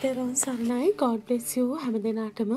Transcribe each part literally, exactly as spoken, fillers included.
තෙරුවන් සරණයි. God bless you හැම දිනාටම.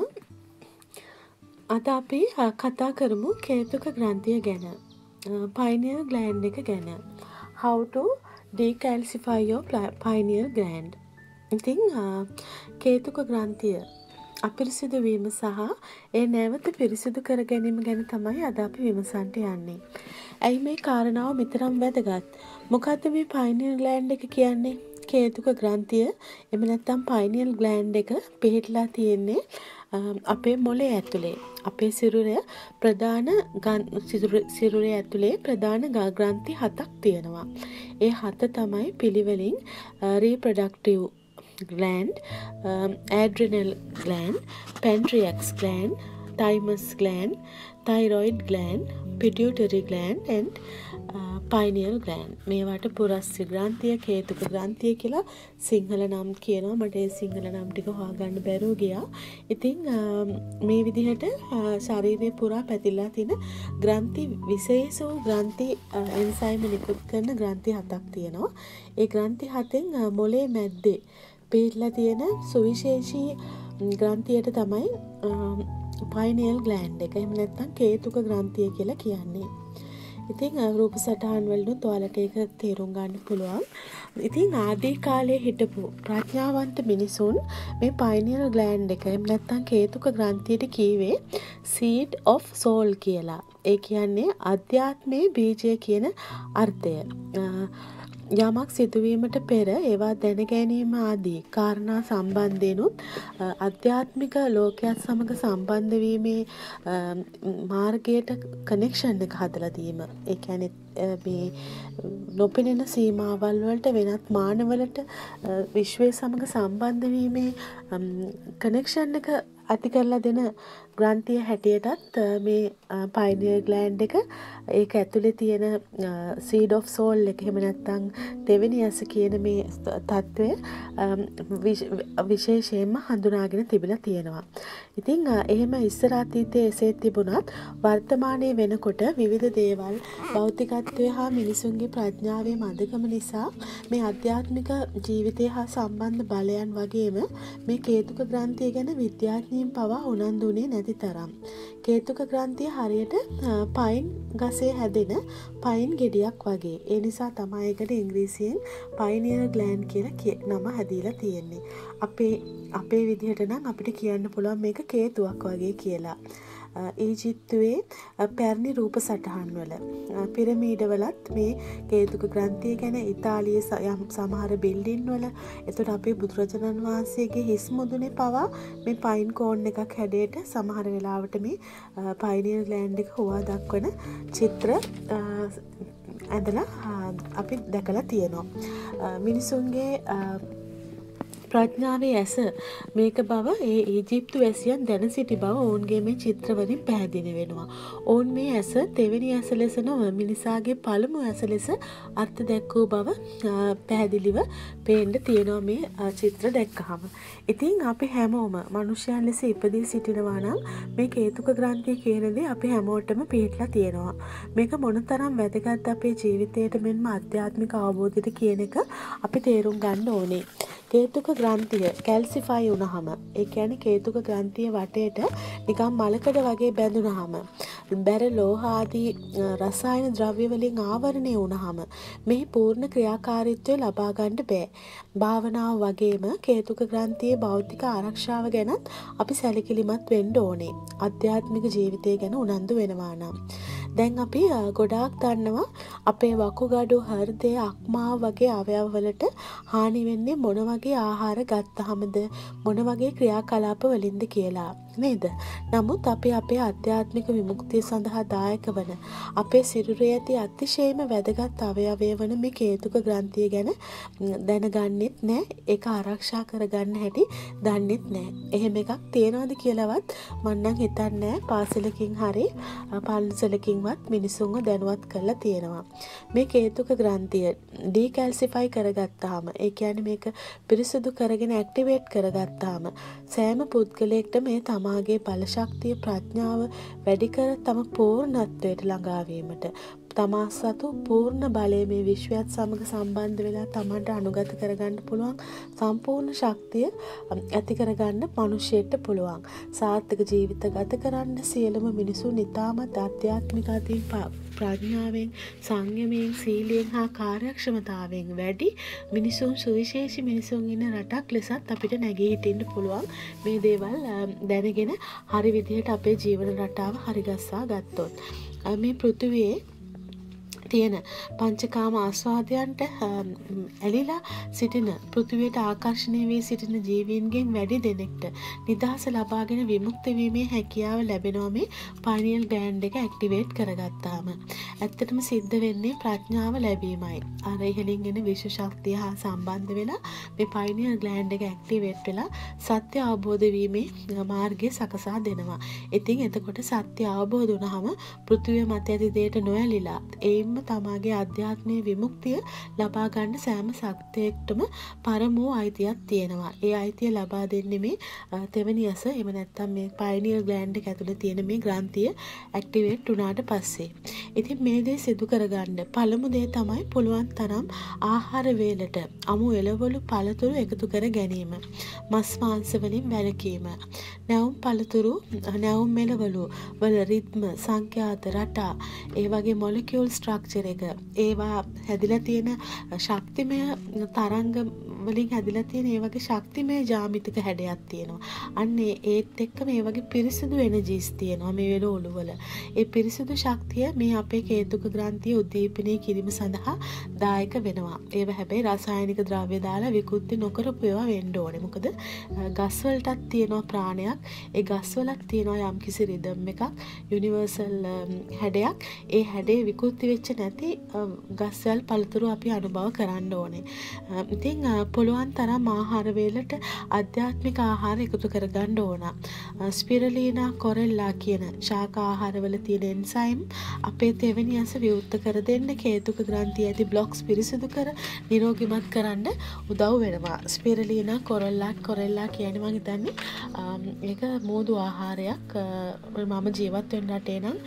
අද අපි කතා කරමු කේතුක ග්‍රන්ථිය ගැන. pineal gland එක ගැන. How to decalcify your pineal gland. ඉතින් කේතුක ග්‍රන්ථිය අපිරිසිදු වීම සහ ඒ නැවත පිරිසිදු කර ගැනීම ගැන තමයි අද අපි විමසන්නට යන්නේ. ඇයි මේ කාරණාව මෙතරම් වැදගත්? මොකද්ද මේ pineal gland එක කියන්නේ? කේතුක ග්‍රන්ථිය එහෙම නැත්නම් pineal gland එක පිහිටලා තියෙන්නේ අපේ මොළය ඇතුලේ. අපේ සිරුරේ ප්‍රධාන සිරුරේ ඇතුලේ ප්‍රධාන ග්‍රන්ථි හතක් තියෙනවා. ඒ හත තමයි පිළිවෙලින් reproductive gland, um, adrenal gland, pancreas gland, thymus gland, thyroid gland, pituitary gland and uh, pineal gland. මේවට පුරස්්‍ය ග්‍රන්ථිය, කේතුක ග්‍රන්ථිය කියලා සිංහල නම් කියනවා. මට ඒ සිංහල නම් ටික හොයාගන්න බැරුව ගියා. ඉතින් මේ විදිහට ශරීරය පුරා පැතිරලා තියෙන ග්‍රන්ථි විශේෂ වූ ග්‍රන්ථි එන්සයිම් නිකුත් කරන ග්‍රන්ථි හතක් තියෙනවා. ඒ ග්‍රන්ථි හතෙන් මොළයේ මැද්දේ පිහිටලා තියෙන සුවිශේෂී ග්‍රන්ථියට තමයි pineal gland එක. එහෙම නැත්නම් කේතුක ග්‍රන්ථිය කියලා කියන්නේ. ඉතින් රූප සටහන් වලින් ඔයාලට ඒක තේරුම් ගන්න පුළුවන්. ඉතින් ආදී කාලයේ හිටපු ප්‍රඥාවන්ත මිනිසුන් මේ pineal gland එක එහෙම නැත්නම් කේතුක ග්‍රන්ථියට කීවේ seed of soul කියලා. ඒ කියන්නේ අධ්‍යාත්මයේ බීජය කියන අර්ථය. යමක් සිදුවීමට පෙර ඒවා දැන ගැනීම ආදී කාරණා සම්බන්ධයෙන්ුත් අධ්‍යාත්මික ලෝකයක් සමග සම්බන්ධ වීමේ මාර්ගයට කනෙක්ෂන් එක හදලා දීම. ඒ කියන්නේ මේ නොපෙනෙන සීමාවල් වලට වෙනත් මානවලට විශ්වය සමග සම්බන්ධ වීමේ කනෙක්ෂන් එක ඇති කරලා දෙන ග්‍රන්ථිය හැටියටත් මේ pineal gland එක ඒක ඇතුලේ තියෙන seed of soul එක එහෙම නැත්නම් දෙවෙනි ඇස කියන මේ తත්වය විශේෂයෙන්ම හඳුනාගෙන තිබිලා තියෙනවා. ඉතින් එහෙම ඉස්සර අතීතයේ එසේ තිබුණත් වර්තමානයේ වෙනකොට විවිධ දේවල් භෞතිකත්වය හා මිනිසුන්ගේ ප්‍රඥාවේ මඳකම නිසා මේ අධ්‍යාත්මික ජීවිතය හා සම්බන්ධ බලයන් වගේම මේ කේතුක ග්‍රන්ථිය ගැන විද්‍යාඥයින් පවා උනන්දු වෙන්නේ නැති තරම්. කේතුක ග්‍රන්ථිය හරියට පයින් ගසේ හැදෙන පයින් ගෙඩියක් වගේ. ඒ නිසා තමයි ඒකට ඉංග්‍රීසියෙන් pineal gland කියලා නම හැදීලා තියෙන්නේ. අපේ අපේ විදිහට නම් අපිට කියන්න පුළුවන් මේක කේතුවක් වගේ කියලා. ඊජිප්තුවේ පැරණි රූප සටහන් වල පිරමීඩ වලත් මේ කේතුක ග්‍රන්ථිය ගැන ඉතාලියේ සමහර බිල්ඩින් වල එතකොට අපේ බුදුරජාණන් වහන්සේගේ හිස් මුදුනේ පවා මේ පයින් කෝන් එකක් හැඩයට සමහර වෙලාවට මේ pineal gland එක හොවා දක්වන චිත්‍ර ඇඳලා අපි දැකලා තියෙනවා. මිනිසුන්ගේ ප්‍රඥාවේ ඇස මේක බව ඒ ඊජිප්තු වැසියන් දැන සිටි බව ඔවුන්ගේ මේ චිත්‍ර වලින් පැහැදිලි වෙනවා. ඔවුන් මේ ඇස දෙවෙනි ඇස ලෙස නොව මිනිසාගේ පළමු ඇස ලෙස අර්ථ දැක්වූ බව පැහැදිලිව පේන්න තියෙනවා මේ චිත්‍ර දැක්කහම. ඉතින් අපි හැමෝම මිනිසයන් ලෙස ඉපදී සිටිනවා නම් මේ කේතුක ග්‍රන්ථිය කියන දේ අපි හැමෝටම පිළිట్లా තියෙනවා. මේක මොනතරම් වැදගත් අපේ ජීවිතයට මෙන්ම ආධ්‍යාත්මික අවබෝධයට කියන එක අපි තේරුම් ගන්න ඕනේ. කේතුක ග්‍රන්ථිය කැල්සිෆයි වුණාම ඒ කියන්නේ කේතුක ග්‍රන්ථිය වටේට නිකන් මලකඩ වගේ බැඳුනහම බැර ලෝහ ආදී රසායන ද්‍රව්‍ය වලින් ආවරණය වුණාම මෙහි පූර්ණ ක්‍රියාකාරීත්වය ලබා ගන්න බෑ. භාවනාව වගේම කේතුක ග්‍රන්ථියේ භෞතික ආරක්ෂාව ගැනත් අපි සැලකිලිමත් වෙන්න ඕනේ. ආධ්‍යාත්මික ජීවිතය ගැන උනන්දු වෙනවා නම්. දැන් අපි ගොඩාක් දන්නවා අපේ වකුගඩු හෘදය අක්මාව වගේ අවයව වලට හානි වෙන්නේ මොන වගේ ආහාර ගත්තහමද මොන වගේ ක්‍රියාකලාප වලින්ද කියලා නේද? නමුත් අපි අපේ ආධ්‍යාත්මික විමුක්තිය සඳහා දායක වන අපේ සිරුරේ ඇති අතිශයම වැදගත් අවයවය වන මේ කේතුක ග්‍රන්ථිය ගැන දැනගන්නෙත් නැහැ. ඒක ආරක්ෂා කරගන්න හැටි දන්නෙත් නැහැ. එහෙම එකක් තියනවාද කියලාවත් මම නම් හිතන්නේ නැහැ. පාසලකින් හරි පන්සලකින්වත් මිනිසුන්ව දැනුවත් කරලා තියෙනවා. මේ කේතුක ග්‍රන්ථිය ඩීකැල්සිෆයි කරගත්තාම ඒ කියන්නේ මේක පිරිසිදු කරගෙන ඇක්ටිවේට් කරගත්තාම සෑම පුද්ගලයෙක්ට මේ තමාගේ බල ශක්තිය ප්‍රඥාව වැඩි කර තම පූර්ණත්වයට ළඟා වීමට තමා සතු පූර්ණ බලය මේ විශ්වයත් සමග සම්බන්ධ වෙලා තමන්ට අනුගත කරගන්න පුළුවන් සම්පූර්ණ ශක්තිය ඇති කරගන්න මනුෂ්‍යයට පුළුවන්. සාර්ථක ජීවිත ගත කරන්න සියලුම මිනිසුන් ඉතාමත් ආධ්‍යාත්මික අතින් ප්‍රඥාවෙන් සංයමයෙන් සීලයෙන් හා කාර්යක්ෂමතාවෙන් වැඩි මිනිසුන් සුවිශේෂී මිනිසුන් ඉන්න රටක් ලෙසත් අපිට නැගී හිටින්න පුළුවන් මේ දේවල් දැනගෙන හරි විදිහට අපේ ජීවන රටාව හරිගස්සා ගත්තොත්. මේ පෘථිවියේ තියෙන පංචකාම ආස්වාදයන්ට ඇලිලා සිටින පෘථිවියට ආකර්ෂණය වී සිටින ජීවීන්ගෙන් වැඩි දෙනෙක්ට නිදහස ලබාගෙන විමුක්ත වීමේ හැකියාව ලැබෙනවා මේ පයිනියල් ග්ලෑන්ඩ් එක ඇක්ටිවේට් කරගත්තාම. ඇත්තටම සිද්ධ වෙන්නේ ප්‍රඥාව ලැබීමයි. අර ඉහළින් එන විශ්ව ශක්තිය හා සම්බන්ධ වෙලා මේ පයිනියල් ග්ලෑන්ඩ් එක ඇක්ටිවේට් වෙලා සත්‍ය අවබෝධ වීමේ මාර්ගය සකසා දෙනවා. ඉතින් එතකොට සත්‍ය අවබෝධ වුණාම පෘථිවිය මත ඇති දෙයට නොඇලිලා ඒම තමාගේ අධ්‍යාත්මයේ විමුක්තිය ලබා ගන්න සෑම සත්‍යයකටම පරම වූ අයිතියක් තියෙනවා. ඒ අයිතිය ලබා දෙන්නේ මේ තෙවැනි අස එහෙම නැත්නම් මේ පයිනියල් ග්ලෑන්ඩ් එක ඇතුලේ තියෙන මේ ග්‍රන්ථිය ඇක්ටිවේට් වුණාට පස්සේ. ඉතින් මේ දේ සිදු කරගන්න පළමු දේ තමයි පුළුවන් තරම් ආහාර වේලට අමු එළවලු පළතුරු එකතු කර ගැනීම. මස් මාංශ වලින් වැළකීම. නැවුම් පළතුරු නැවුම් එළවලු වල රිද්ම සංඛ්‍යාත රටා ඒ වගේ මොලිකියුල් ස්ට්‍රක්චර් එක ඒවා හැදිලා තියෙන ශක්තිමය තරංග වලින් හැදිලා තියෙන ඒ වගේ ශක්තිමය ජ්‍යාමිතික හැඩයක් තියෙනවා. අන්න ඒත් එක්ක මේ වගේ පිරිසිදු එනර්ජිස් තියෙනවා මේ වෙලවලු වල. ඒ පිරිසිදු ශක්තිය මේ අපේ කේතුක ග්‍රන්ථිය උද්දීපනය කිරීම සඳහා දායක වෙනවා. ඒව හැබැයි රසායනික ද්‍රව්‍ය දාලා විකෘති නොකරපු ඒවා වෙන්න ඕනේ. මොකද ගස් වලටත් තියෙනවා ප්‍රාණයක්. ඒ ගස් වලත් තියෙනවා යම්කිසි රිද්ම් එකක්, යුනිවර්සල් හැඩයක්. ඒ හැඩේ විකෘති වෙච්ච නැති ගස්වල පළතුරු අපි අනුභව කරන්න ඕනේ. ඉතින් පුළුවන් තරම් ආහාර වේලට ආධ්‍යාත්මික ආහාර එකතු කරගන්න ඕන. ස්පිරුලිනා කොරෙල්ලා කියන ශාක ආහාරවල තියෙන එන්සයිම් අපේ තෙවැනි අස විවෘත කර දෙන්න කේතුක ග්‍රන්ථියේ ඇති බ්ලොක්ස් පිරිසිදු කර නිරෝගීමත් කරන්න උදව් වෙනවා. ස්පිරුලිනා කොරෙල්ලා කොරෙල්ලා කියන්නේ මම හිතන්නේ ඒක මෝදු ආහාරයක්. මම ජීවත් වෙන රටේ නම්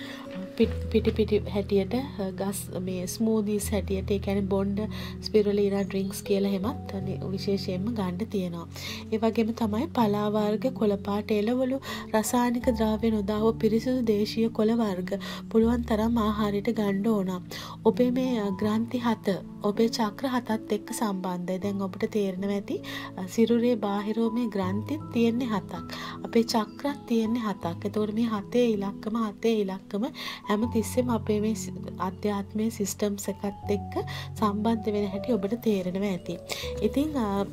පිටි පිටි හැටියට ගස් මේ ස්මූදීස් හැටියට ඒ කියන්නේ බොන්ඩ් ස්පිරුලිනා ඩ්‍රින්ක්ස් කියලා හැමත් විශේෂයෙන්ම ගන්න තියෙනවා. ඒ වගේම තමයි පලා වර්ග, කොළ පාට එළවලු, රසායනික ද්‍රව්‍ය නොදාව පිරිසිදු දේශීය කොළ වර්ග පුළුවන් තරම් ආහාරයට ගන්න ඕන. ඔබේ මේ ග්‍රන්ථි හත, ඔබේ චක්‍ර හතත් එක්ක සම්බන්ධයි. දැන් ඔබට තේරෙනවා ඇති සිරුරේ බාහිරව මේ ග්‍රන්ථිත් තියෙන්නේ හතක්. අපේ චක්‍රත් තියෙන්නේ හතක්. ඒතකොට මේ හතේ ඉලක්කම හතේ ඉලක්කම හැම තිස්සෙම අපේ මේ අධ්‍යාත්මයේ සිස්ටම්ස් එකත් එක්ක සම්බන්ධ වෙන හැටි ඔබට තේරෙනවා ඇති. ඉතින්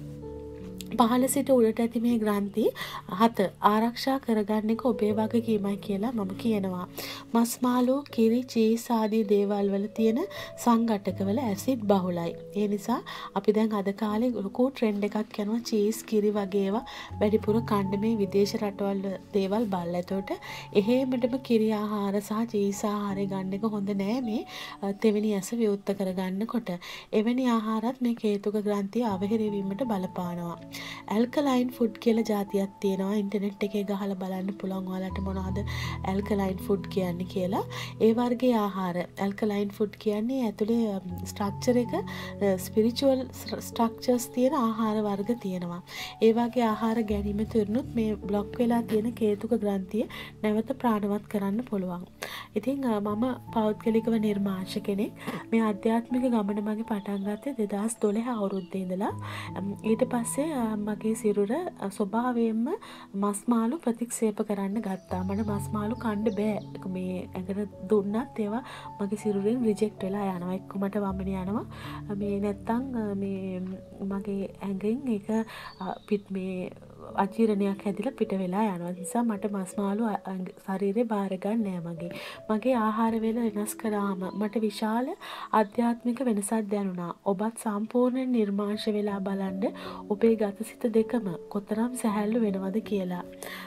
පහළ සිට උඩට ඇති මේ ග්‍රන්ථි හත ආරක්ෂා කරගන්න එක ඔබේ වගකීමයි කියලා මම කියනවා. මස් මාළු, කිරි, චීස් ආදී දේවල් වල තියෙන සංඝටකවල ඇසිඩ් බහුලයි. ඒ නිසා අපි දැන් අද කාලේ ලොකු ට්‍රෙන්ඩ් එකක් යනවා චීස්, කිරි වගේ ඒවා වැඩිපුර කන්න මේ විදේශ රටවල් දේවල් බලලා. එතකොට එහෙමඩම කිරි ආහාර සහ චීස් ආහාරය ගන්න එක හොඳ නෑ මේ තෙවෙනි ඇස විවෘත කරගන්නකොට. එවැනි ආහාරات මේ කේතුක ග්‍රන්ථිය අවහිර වීමට බලපානවා. ඇල්කලයින් ෆුඩ් කියලා જાතියක් තියෙනවා. ඉන්ටර්නෙට් එකේ ගහලා බලන්න පුළුවන් ඔයාලට මොනවද ඇල්කලයින් ෆුඩ් කියන්නේ කියලා. ඒ වර්ගයේ ආහාර ඇල්කලයින් ෆුඩ් කියන්නේ ඇතුලේ ස්ට්‍රක්චර් එක ස්පිරිචුවල් ස්ට්‍රක්චර්ස් තියෙන ආහාර වර්ග තියෙනවා. ඒ වගේ ආහාර ගැනීම තුරුනුත් මේ බ්ලොක් වෙලා තියෙන කේතුක ග්‍රන්ථිය නැවත ප්‍රාණවත් කරන්න පුළුවන්. ඉතින් මම පෞද්ගලිකව නිර්මාංශ කෙනෙක්. මේ ආධ්‍යාත්මික ගමන මගේ පටන් ගත්තේ දෙදාස් දොළහ අවුරුද්දේ ඉඳලා. ඊට පස්සේ මගේ සිරුර ස්වභාවයෙන්ම මස් මාළු ප්‍රතික්ෂේප කරන්න ගත්තා. මට මස් මාළු කන්න බෑ. මේ ඇඟට දුන්නත් ඒවා මගේ සිරුරෙන් රිජෙක්ට් වෙලා යනවා. එක්ක මට වමන යනවා. මේ නැත්තම් මේ මගේ ඇඟෙන් ඒක පිට මේ අජීර්ණයක් හැදිලා පිට වෙලා යනවා. ඒ නිසා මට මස් මාළු ශරීරේ බාර ගන්න නෑ මගේ. මගේ ආහාර වේල වෙනස් කරාම මට විශාල ආධ්‍යාත්මික වෙනසක් දැනුණා. ඔබත් සම්පූර්ණ නිර්මාංශ වෙලා බලන්න ඔබේ ගතසිත දෙකම කොතරම් සැහැල්ලු වෙනවද කියලා.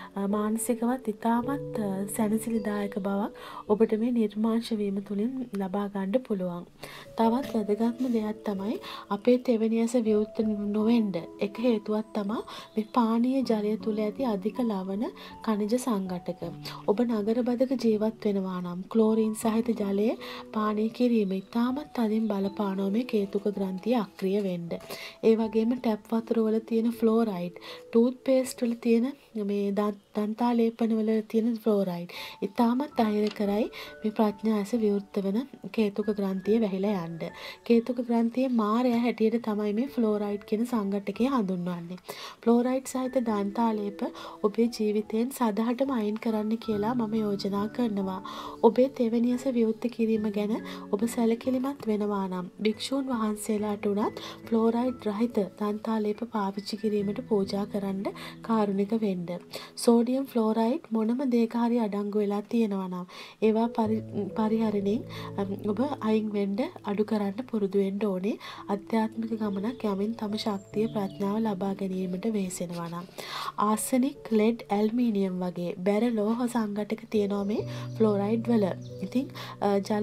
මානසිකවත් ඉතාමත් සැනසිලිදායක බවක් ඔබට මේ නිර්මාංශ වීම තුළින් ලබා ගන්න පුළුවන්. තවත් වැදගත්ම දෙයක් තමයි අපේ තෙවැනි ඇස විවෘත නොවෙන්න එක හේතුවක් තමයි මේ පානීය ජලය තුළ ඇති අධික ලවණ ඛනිජ සංඝටක. ඔබ නගරබදක ජීවත් වෙනවා නම් ක්ලෝරින් සහිත ජලය පානය කිරීම ඉතාමත් තදින් බලපානවා මේ කේතුක ග්‍රන්ථිය අක්‍රිය වෙන්න. ඒ වගේම ටැප් වතුර වල තියෙන ෆ්ලෝරයිඩ්, ටූත් පේස්ට් වල තියෙන මේ දන්තා ලේපන වල තියෙන ෆ්ලෝරයිඩ් ඉතාමත් අහිරකරයි මේ ප්‍රඥා ඇස විවෘත වෙන කේතුක ග්‍රන්ථිය වැහිලා යන්න. කේතුක ග්‍රන්ථියේ මාරයා හැටියට තමයි මේ ෆ්ලෝරයිඩ් කියන සංඝටකය හඳුන්වන්නේ. ෆ්ලෝරයිඩ් සහිත දන්තා ලේප ඔබේ ජීවිතයෙන් සදහටම අයින් කරන්න කියලා මම යෝජනා කරනවා. ඔබේ තෙවැනි ඇස විවෘත කිරීම ගැන ඔබ සැලකිලිමත් වෙනවා නම් භික්ෂූන් වහන්සේලාට උනත් ෆ්ලෝරයිඩ් රහිත දන්තා ලේප පාවිච්චි කිරීමට පූජා කරන්න කාරුණික වෙන්න. සෝඩියම් ෆ්ලෝරයිඩ් මොනම දෙයක හරි අඩංගු වෙලා තියෙනවා නම් ඒවා පරිහරණයෙන් ඔබ අයින් වෙන්න අඩු කරන්න පුරුදු වෙන්න ඕනේ. අධ්‍යාත්මික ගමනක් යමින් තම ශක්තිය ප්‍රඥාව ලබා ගැනීමට වෙහෙසෙනවා නම්. ආසනික්, ලෙඩ්, ඇල්මීනියම් වගේ බැර ලෝහ සංඝටක තියෙනවා මේ ෆ්ලෝරයිඩ් වල. ඉතින් ජල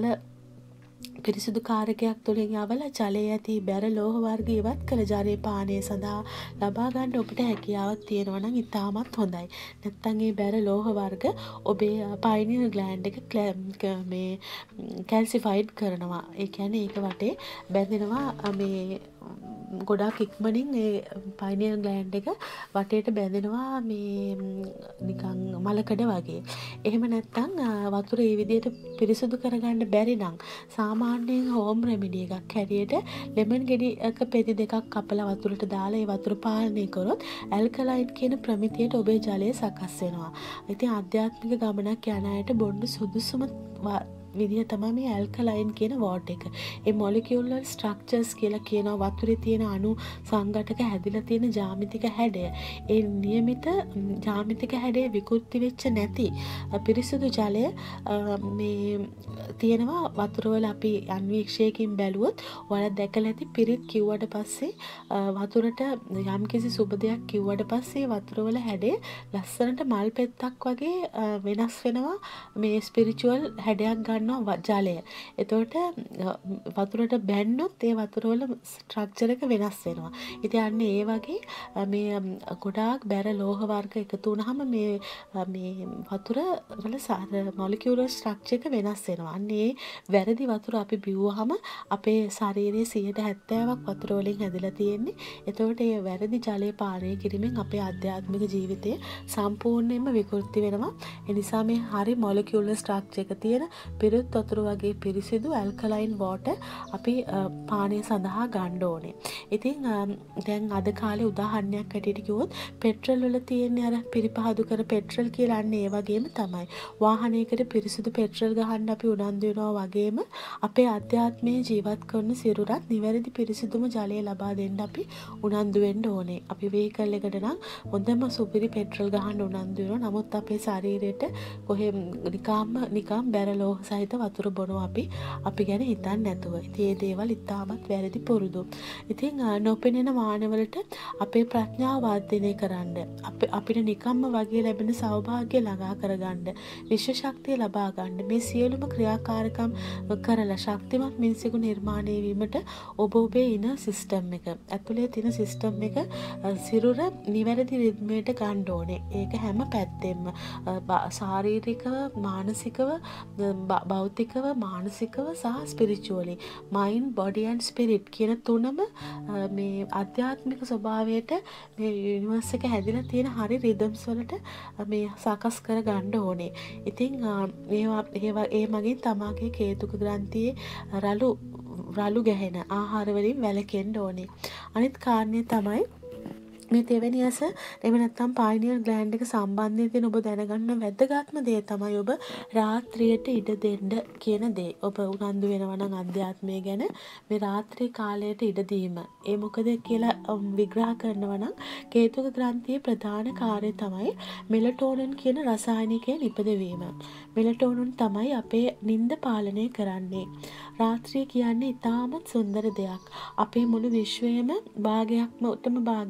පිරිසිදු කාරකයක් තුළින් යවල ජලයේ ඇති බැර ලෝහ වර්ග ඉවත් කළ ජලය පානය සඳහා ලබා ගන්න ඔබට හැකියාවක් තියෙනවා නම් ඉතාමත් හොඳයි. නැත්නම් ඒ බැර ලෝහ වර්ග ඔබේ පයිනියර් ග්ලෑන්ඩ් එක මේ කැල්සිෆයිඩ් කරනවා. ඒ කියන්නේ ඒක වටේ බැඳෙනවා මේ ගොඩාක් ඉක්මනින් ඒ පයිනියර් ග්ලෑන්ඩ් එක වටේට බැඳෙනවා මේ නිකන් මලකඩ වගේ. එහෙම නැත්නම් වතුර ඒ විදිහට පිරිසිදු කරගන්න බැරි නම් සාමාන්‍යයෙන් හෝම් රෙමිඩි එකක් හැටියට ලෙමන් ගෙඩියක පෙති දෙකක් කපලා වතුරට දාලා ඒ වතුර පාලනය කරොත් ඇල්කලයින් කියන ප්‍රමිතියට ඔබේ ජලය සකස් වෙනවා. ඉතින් ආධ්‍යාත්මික ගමනක් යන අයට බොන්න සුදුසුම විදිහ තමයි මේ ඇල්කලයින් කියන වෝට් එක. ඒ මොලිකියුලර් ස්ට්‍රක්චර්ස් කියලා කියන වතුරේ තියෙන අණු සංඝටක හැදිලා තියෙන ජ්‍යාමිතික හැඩය. ඒ નિયમિત ජ්‍යාමිතික හැඩය විකෘති වෙච්ච නැති පිරිසිදු ජලය මේ තියෙනවා වතුර වල අපි අන්වීක්ෂයකින් බැලුවොත් ඔයාලා දැකලා ඇති පිරිත් කිව්වට පස්සේ වතුරට යම්කිසි සුබ දෙයක් කිව්වට පස්සේ වතුර වල හැඩය ලස්සනට මල් පෙත්තක් වගේ වෙනස් වෙනවා මේ ස්පිරිචුවල් හැඩයක් ගන්න ජලය. එතකොට වතුරට බැන්නොත් ඒ වතුර වල ස්ට්‍රක්චර් එක වෙනස් වෙනවා. ඉතින් අන්න ඒ වගේ මේ ගොඩාක් බැර ලෝහ වර්ග එකතු වුනහම මේ මේ වතුර වල මොලිකියුලර් ස්ට්‍රක්චර් එක වෙනස් වෙනවා. අන්න ඒ වැරදි වතුර අපි බිව්වහම අපේ ශරීරයේ සියයට හැත්තෑවක් වතුර වලින් හැදිලා තියෙන්නේ. එතකොට ඒ වැරදි ජලය පානය කිරීමෙන් අපේ ආධ්‍යාත්මික ජීවිතය සම්පූර්ණයෙන්ම විකෘති වෙනවා. ඒ නිසා මේ හරි මොලිකියුලර් ස්ට්‍රක්චර් එක තියෙන පිරිත් වතුර වගේ පිරිසිදු ඇල්කලයින් වෝටර් අපි පානය සඳහා ගන්න ඕනේ. ඉතින් දැන් අද කාලේ උදාහරණයක් ඇටියට කිව්වොත් පෙට්‍රල් වල තියෙන අර පිරිපහදු කර පෙට්‍රල් කියලා අන්න ඒ වගේම තමයි. වාහනයකට පිරිසිදු පෙට්‍රල් ගහන්න අපි උනන්දු වෙනවා වගේම අපේ අධ්‍යාත්මයේ ජීවත් කරන සිරුරත් නිවැරදි පිරිසිදුම ජලය ලබා දෙන්න අපි උනන්දු වෙන්න ඕනේ. අපි වෙහිකල් එකට නම් හොඳම සුපිරි පෙට්‍රල් ගහන්න උනන්දු වෙනවා. නමුත් අපේ ශරීරයට කොහෙ නිකම්ම නිකම් බැරලෝ සහිත වතුර බොනවා අපි අපි ගැන හිතන්නේ නැතුව. ඉතින් මේ දේවල් ඉතාමත් වැරදි පුරුදු. ඉතින් නොපෙනෙන මානවලට අපේ ප්‍රඥාව වර්ධනය කරන්න, අපිට නිකම්ම වගේ ලැබෙන සෞභාග්‍ය ළඟා කරගන්න, විශ්ව ශක්තිය ලබා ගන්න මේ සියලුම ක්‍රියාකාරකම් කරලා ශක්තිමත් මිනිසෙකු නිර්මාණය වීමට ඔබ ඔබේ ඉන සිස්ටම් එක ඇතුලේ තියෙන සිස්ටම් එක සිරුර නිවැරදි රිද්මයට ගන්න ඕනේ. ඒක හැම පැත්තෙම ශාරීරිකව, මානසිකව, භෞතිකව, මානසිකව සහ spiritually mind, body and spirit කියන තුනම මේ ආධ්‍යාත්මික ස්වභාවයට මේ යුනිවර්ස් එක හැදිලා තියෙන හරි රිද්ම්ස් වලට මේ සකස් කර ගන්න ඕනේ. ඉතින් ඒවා ඒවා ඒ මගින් තමාගේ කේතුක ග්‍රන්ථියේ රළු රළු ගැහෙන ආහාර වලින් වැළකෙන්න ඕනේ. අනිත් කාරණේ තමයි මේ තෙවැනි ඇස එහෙම නැත්නම් පයිනියර් ග්ලෑන්ඩ් එක සම්බන්ධයෙන් තියෙන ඔබ දැනගන්න වැදගත්ම දේ තමයි ඔබ රාත්‍රියට ඉඩ දෙන්න කියන දේ. ඔබ උනන්දු වෙනවා නම් අධ්‍යාත්මය ගැන මේ රාත්‍රී කාලයට ඉඩ දීම. ඒ මොකද කියලා විග්‍රහ කරනවා නම් කේතුක ග්‍රන්ථියේ ප්‍රධාන කාර්යය තමයි මෙලටෝනින් කියන රසායනිකය නිපදවීම. මෙලටෝනින් තමයි අපේ නිින්ද පාලනය කරන්නේ. රාත්‍රිය කියන්නේ ඉතාමත් සුන්දර දෙයක්. අපේ මුළු විශ්වයේම භාගයක්ම උත්තම භාගයක් අඳුර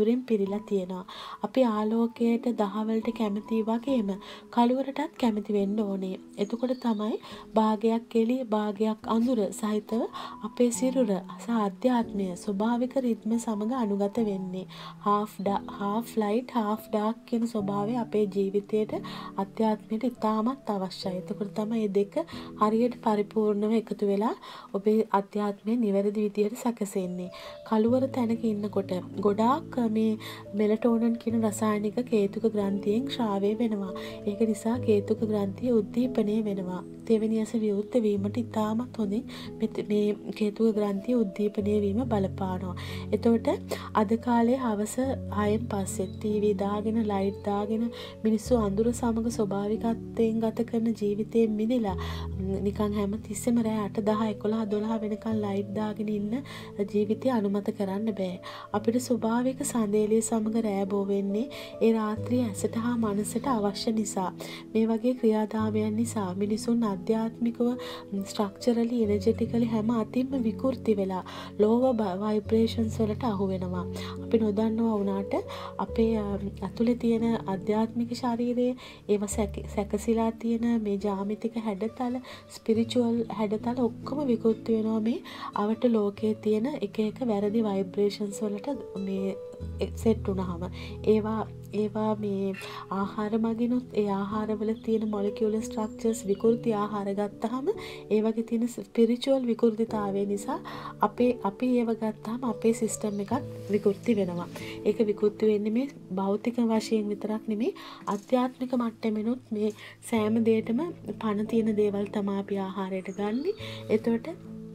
අඳුරෙන් පිරීලා තියෙනවා. අපි ආලෝකයට දහවලට කැමති වගේම කළුවරටත් කැමති වෙන්න ඕනේ. එතකොට තමයි භාගයක් එළිය භාගයක් අඳුර සහිතව අපේ සිරුර සහ අධ්‍යාත්මය ස්වභාවික රිද්ම සමග අනුගත වෙන්නේ. half half light half dark කියන ස්වභාවය අපේ ජීවිතයට අධ්‍යාත්මයට ඉතාමත් අවශ්‍යයි. එතකොට තමයි මේ දෙක හරියට පරිපූර්ණව එකතු වෙලා ඔබේ අධ්‍යාත්මය නිවැරදි විදියට සැකසෙන්නේ. කළුවර තැනක ඉන්නකොට ගොඩාක් මේ මෙලටෝනන් කියන රසායනික කේතුක ග්‍රන්ථියෙන් ශ්‍රාවය වෙනවා. ඒක නිසා කේතුක ග්‍රන්ථිය උද්දීපනය වෙනවා. තෙවෙනි ඇස විවෘත වීමට ඉතාමත් හොඳින් මේ කේතුක ග්‍රන්ථිය උද්දීපනය වීම බලපානවා. එතකොට අද කාලේ හවස හයෙන් පස්සේ ටීවී දාගෙන ලයිට් දාගෙන මිනිස්සු අඳුර සමග ස්වභාවිකත්වයෙන් ගත කරන ජීවිතයෙන් මිදලා නිකන් හැම තිස්සෙම රෑ අට දහ එකොළහ දොළහ වෙනකන් ලයිට් දාගෙන ඉන්න ජීවිතය අනුමත කරන්න බෑ. අපිට ස්වභාවික සඳේලිය සමග රෑ බෝ වෙන්නේ ඒ රාත්‍රියේ ඇසට හා මනසට අවශ්‍ය නිසා. මේ වගේ ක්‍රියාදාමයන් නිසා මිනිසුන් අධ්‍යාත්මිකව ස්ට්‍රක්චරලි එනර්ජටිකලි හැම අතින්ම විකෘති වෙලා ලෝව වයිබ්‍රේෂන්ස් වලට අහු වෙනවා. අපි නොදන්නවා වුණාට අපේ ඇතුලේ තියෙන අධ්‍යාත්මික ශරීරයේ ඒව සැකසීලා තියෙන මේ ජාමිතික හැඩතල ස්පිරිචුවල් හැඩතල ඔක්කොම විකෘති වෙනවා මේ අවට ලෝකයේ තියෙන එක එක වැරදි වයිබ්‍රේෂන්ස් වලට මේ සෙට් වුණාම. ඒවා ඒවා මේ ආහාර මගිනුත් ඒ ආහාරවල තියෙන මොලිකියුලර් ස්ට්‍රක්චර්ස් විකෘති ආහාර ගත්තාම ඒ වගේ තියෙන ස්පිරිචුවල් විකෘතිතාවය නිසා අපේ අපි ඒව ගත්තාම අපේ සිස්ටම් එකත් විකෘති වෙනවා. ඒක විකෘති වෙන්නේ මේ භෞතික වශයෙන් විතරක් නෙමෙයි අධ්‍යාත්මික මට්ටමෙනුත් මේ සෑම දෙයකම පණ තියෙන දේවල් තමයි අපි ආහාරයට ගන්නෙ. එතකොට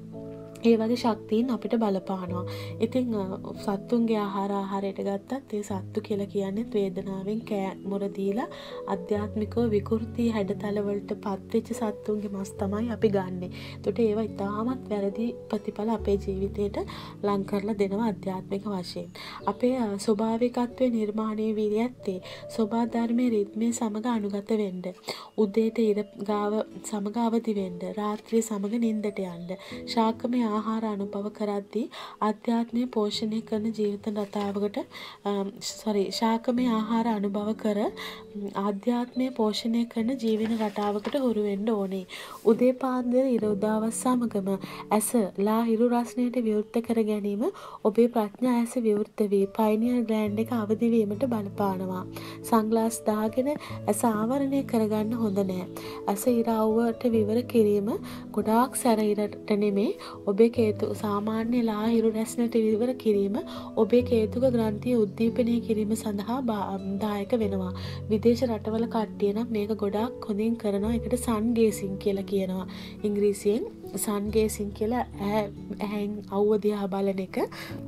ඒ වගේ ශක්තියින් අපිට බලපානවා. ඉතින් සත්තුන්ගේ ආහාර ආහාරයට ගත්තත් ඒ සත්තු කියලා කියන්නේ වේදනාවෙන් කෑ මොර දීලා අධ්‍යාත්මිකව විකෘති හැඩතල වලට පත්වෙච්ච සත්තුන්ගේ මස් තමයි අපි ගන්නෙ. ඒකට ඒවා ඉතාමත් වැරදි ප්‍රතිඵල අපේ ජීවිතේට ලං කරලා දෙනවා අධ්‍යාත්මික වශයෙන්. අපේ ස්වභාවිකත්වයේ නිර්මාණය වී ඇත්තේ සෝබා ධර්මයේ රිද්මේ සමග අනුගත වෙන්න. උදේට ඉර ගාව සමග අවදි වෙන්න. රාත්‍රියේ සමග නිින්දට යන්න. ශාකමය ආහාර අනුභව කරද්දී අධ්‍යාත්මය පෝෂණය කරන ජීවිත රටාවකට සෝරි ශාකමය ආහාර අනුභව කර ආධ්‍යාත්මය පෝෂණය කරන ජීවන රටාවකට හුරු වෙන්න ඕනේ. උදේ පාන්දර ඉර උදාවත් සමගම ඇස ලා හිරු රස්නයට විවෘත කර ගැනීම ඔබේ ප්‍රඥා ඇස විවෘත වී පයිනියර් ග්ලෑන්ඩ් එක අවදි වීමට බලපානවා. සන්ග්ලාස් දාගෙන ඇස ආවරණය කරගන්න හොඳ නෑ. ඇස ඉර අවුවට විවර කිරීම ගොඩාක් සැර ඉරට නෙමේ ඔබේ කේතු සාමාන්‍ය ලා හිරු රැස්නට විවර කිරීම ඔබේ කේතුක ග්‍රන්ථිය උද්දීපනය කිරීම සඳහා දායක වෙනවා. විදේශ රටවල කට්ටිය නම් මේක ගොඩාක් හොඳින් කරනවා. ඒකට සන් ගේසින් කියලා කියනවා. ඉංග්‍රීසියෙන් සන් ගේසින් කියලා ඇහෙන් අවුව දිහා බලන එක.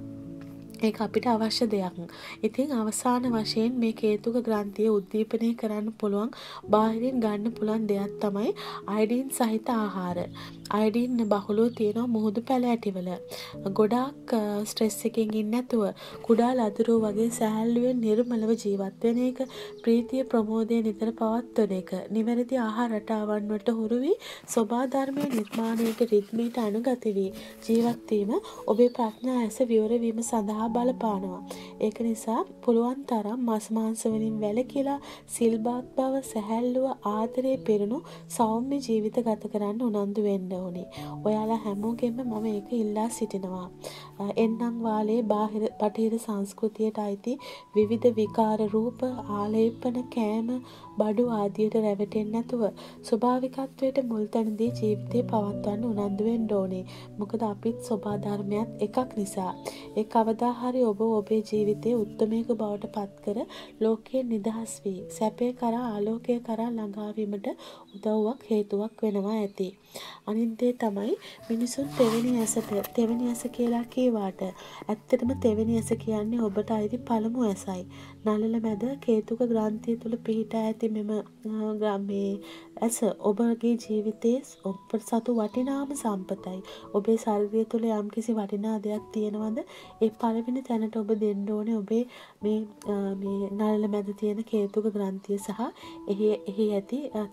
ඒක අපිට අවශ්‍ය දෙයක්. ඉතින් අවසාන වශයෙන් මේ කේතුක ග්‍රන්ථිය උද්දීපනය කරන්න පුළුවන් බාහිරින් ගන්න පුළුවන් දෙයක් තමයි අයඩින් සහිත ආහාර. අයඩින් බහුලව තියෙනවා මුහුදු පැල ඇටිවල. ගොඩාක් ස්ට්‍රෙස් එකකින් ඉන්නේ නැතුව කුඩා ලදරුව වගේ සැහැල්ලුවෙන් නිර්මලව ජීවත් වෙන එක, ප්‍රීතිය ප්‍රමෝදය නිතර පවත්වන එක, නිවැරදි ආහාර රටාවන් වලට හුරු වී සෝබා ධර්මයේ නිර්මාණයට රිද්මයට අනුගත වී ජීවත් වීම ඔබේ ප්‍රඥා ඇස විවර වීම සඳහා බලපානවා. ඒක නිසා පුළුවන් තරම් මස් මාංශ වලින් වැළකීලා සිල්බත් බව සැහැල්ලුව ආදරේ පෙරුණු සෞම්‍ය ජීවිත ගත කරන්න උනන්දු වෙන්න ඕනේ. ඔයාලා හැමෝගෙම මම ඒක ඉල්ලා සිටිනවා. එන්නම් වාලේ බාහිර බටහිර සංස්කෘතියට අයිති විවිධ විකාර රූප ආලේපන කෑම බඩු ආදියට රැවටෙන්නේ නැතුව ස්වභාවිකත්වයට මුල් තැන දී ජීවිතේ පවත්වන්න උනන්දු වෙන්න ඕනේ. මොකද අපිත් සෝබා ධර්මයක් එකක් නිසා. ඒ කවදා හරි ඔබ ඔබේ ජීවිතයේ උත්තරමයක බවට පත් කර ලෝකයෙන් නිදහස් වී සැපේ කරා ආලෝකය කරා ළඟා වීමට උදව්වක් හේතුවක් වෙනවා ඇති. අනිත් දේ තමයි මිනිසුන් තෙවෙනි ඇසට තෙවෙනි ඇස කියලා කීවාට ඇත්තටම තෙවෙනි ඇස කියන්නේ ඔබට අයිති පළමු ඇසයි. නළල මැද කේතුක ග්‍රන්ථිය තුල පිහිටා ඇති මෙම මේ ඇස ඔබගේ ජීවිතයේ ඔබට සතු වටිනාම සම්පතයි. ඔබේ ශරීරය තුල යම්කිසි වටිනා දෙයක් තියෙනවද ඒ පළවෙනි තැනට ඔබ දෙන්න ඕනේ ඔබේ මේ මේ නළල මැද තියෙන කේතුක ග්‍රන්ථිය සහ එහි එහි ඇති තෙවෙනි ඇස.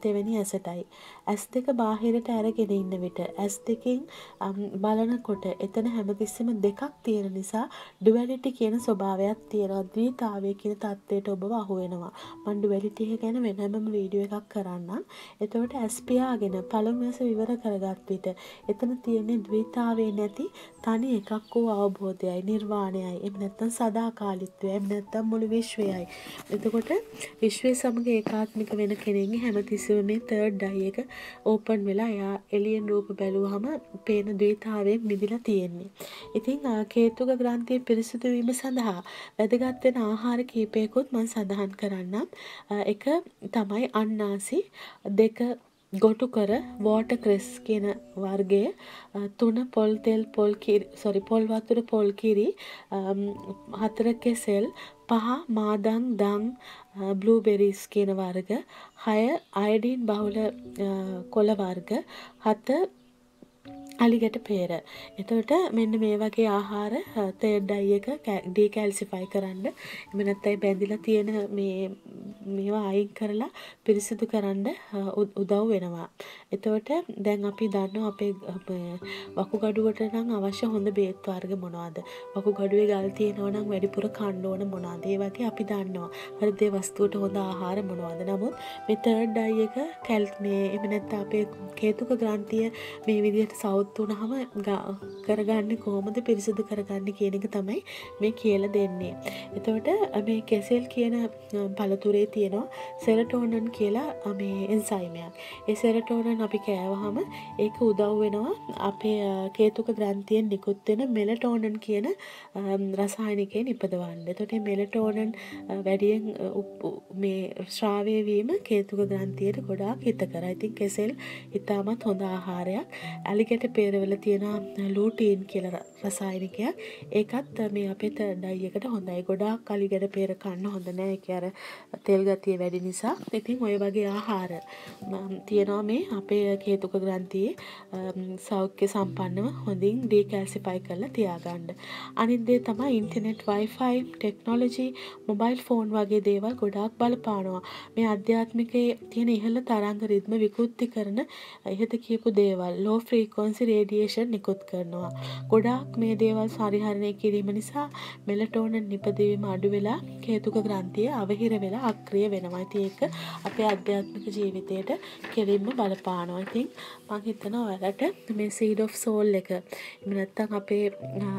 කැසටයි. ඇස් දෙක බාහිරට අරගෙන ඉන්න විට ඇස් දෙකෙන් බලනකොට එතන හැමතිස්සෙම දෙකක් තියෙන නිසා ඩුවැලිටි කියන ස්වභාවයක් තියෙනවා. ද්විතාවය කියන தත්ත්වයට ඔබව අහු වෙනවා. මම ඩුවැලිටි එක ගැන වෙනමම වීඩියෝ එකක් කරන්නම්. එතකොට ඇස් පියාගෙන පළමු ඇස විවර කරගත් විට එතන තියෙන්නේ ද්විතාවය නැති තනි එකක් වූ අවබෝධයයි, නිර්වාණයයි. එහෙම නැත්නම් සදාකාලිත්වයයි. එහෙම නැත්නම් මුළු විශ්වයයි. එතකොට විශ්වය සමග ඒකාත්මික වෙන කෙනෙක්ගේ හැමතිස්සෙම මේ තර්ඩ් ඩයි එක ඕපන් වෙලා එයා එළියෙන් රූප බැලුවහම පේන ද්වේතාවයෙන් මිදිලා තියෙන්නේ. ඉතින් කේතුක ග්‍රන්ථිය පිරිසිදු වීම සඳහා වැදගත් වෙන ආහාර කීපයකුත් මම සඳහන් කරන්නම්. එක තමයි අන්නාසි, දෙක ගොටු කර වෝටර් ක්‍රෙස් කියන වර්ගය, තුන පොල් තෙල් පොල් කිරි සෝරි පොල් වතුර පොල් කිරි, හතර කෙසෙල්, පහ මාදන් දන් බ්ලූබෙරිස් කියන වර්ග, හය අයඩින් බහුල කොළ වර්ග, හත අලිගැට පේර. එතකොට මෙන්න මේ වගේ ආහාර තර්ඩ් ඩයි එක ඩීකැල්සිෆයි කරන්න, එහෙම නැත්නම් බැඳිලා තියෙන මේ මේවා අයින් කරලා පිරිසිදු කරන්න උදව් වෙනවා. එතකොට දැන් අපි දන්නවා අපේ වකුගඩුවට නම් අවශ්‍ය හොඳ බේත් වර්ග මොනවද? වකුගඩුවේ ගල් තියෙනවා නම් වැඩිපුර කන්න ඕන මොනවද? ඒ වගේ අපි දන්නවා හෘදේ වස්තුවට හොඳ ආහාර මොනවද? නමුත් මේ තර්ඩ් ඩයි එක කැල් මේ එහෙම නැත්නම් අපේ කේතුක ග්‍රන්ථිය මේ විදිහට සවුත් වුණාම කරගන්නේ කොහොමද, පිරිසිදු කරගන්නේ කියන එක තමයි මේ කියලා දෙන්නේ. එතකොට මේ කෙසෙල් කියන පළතුරේ තියෙනවා සෙරටෝනන් කියලා මේ එන්සයිමයක්. ඒ සෙරටෝනන් අපි කෑවහම ඒක උදව් වෙනවා අපේ කේතුක ග්‍රන්ථියෙන් නිකුත් වෙන මෙලටෝනන් කියන රසායනිකයෙන් ඉපදවන්න. එතකොට මේ මෙලටෝනන් වැඩියෙන් මේ ශ්‍රාවය වීම කේතුක ග්‍රන්ථියට ගොඩාක් හිතකරයි. ඉතින් කෙසෙල් ඉතාමත් හොඳ ආහාරයක්. අලිගැට පේරවල තියෙන ලූටීන් කියලා රසායනිකයක්. ඒකත් මේ අපේ තර්ඩ් ඩයි එකට හොඳයි. ගොඩාක් අලිගැට පේර කන්න හොඳ නෑ. ඒක අර තෙල් ගතිය වැඩි නිසා. ඉතින් ඔය වගේ ආහාර තියෙනවා මේ අපේ කේතුක ග්‍රන්ථියේ සෞඛ්‍ය සම්පන්නව හොඳින් ඩීකැල්සිෆයි කරලා තියාගන්න. අනිත් දේ තමයි internet, wifi, technology, mobile phone වගේ දේවල් ගොඩාක් බලපානවා. මේ අධ්‍යාත්මිකයේ තියෙන ඉහළ තරංග රිද්ම විකෘති කරන ඉහත කියපු දේවල් ලෝ ෆ්‍රීකවන්සි රේඩියේෂන් නිකුත් කරනවා. ගොඩාක් මේ දේවල් පරිහරණය කිරීම නිසා මෙලටෝනන් නිපදවීම අඩු වෙලා කේතුක ග්‍රන්ථිය අවහිර වෙලා අක්‍රිය වෙනවා. ඉතින් ඒක අපේ අධ්‍යාත්මික ජීවිතයට කෙලින්ම බලපානවා. ඉතින් මම හිතනවා ඔයාලට මේ සීඩ් ඔෆ් සෝල් එක එහෙම නැත්නම් අපේ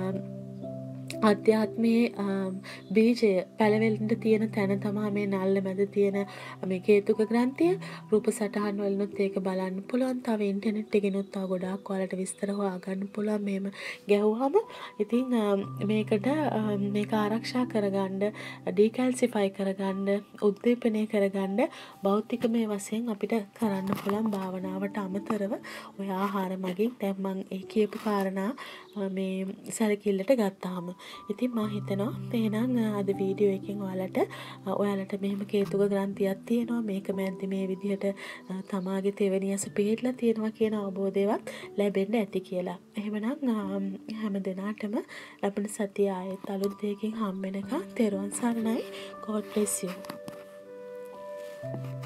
අධ්‍යාත්මයේ බීජය පැලවෙන්න තියෙන තැන තමයි මේ නල්ල මැද තියෙන මේ කේතුක ග්‍රන්ථිය. රූප සටහන් වලිනුත් ඒක බලන්න පුළුවන්. තව ඉන්ටර්නෙට් එකෙනුත් තව ගොඩාක් ඔයාලට විස්තර හොයාගන්න පුළුවන් මේම ගැහුවම. ඉතින් මේකට මේක ආරක්ෂා කරගන්න, ඩීකැල්සිෆයි කරගන්න, උද්දීපනය කරගන්න භෞතිකමය වශයෙන් අපිට කරන්න පුළුවන් භාවනාවට අමතරව ඔය ආහාර මගින් දැන් මම ඒ කියපු කාරණා මේ සැලකිල්ලට ගත්තාම. ඉතින් මම හිතනවා එහෙනම් අද වීඩියෝ එකෙන් ඔයාලට ඔයාලට මෙහෙම කේතුක ග්‍රන්ථියක් තියෙනවා, මේක මැද්දේ මේ විදිහට තමාගේ තෙවෙනි ඇස පිහිටලා තියෙනවා කියන අවබෝධයවත් ලැබෙන්න ඇති කියලා. එහෙමනම් හැම දිනාටම ලබන සතිය ආයෙත් අලුත් දෙයකින් හම්බ වෙනකන් තෙරුවන් සරණයි. God bless you.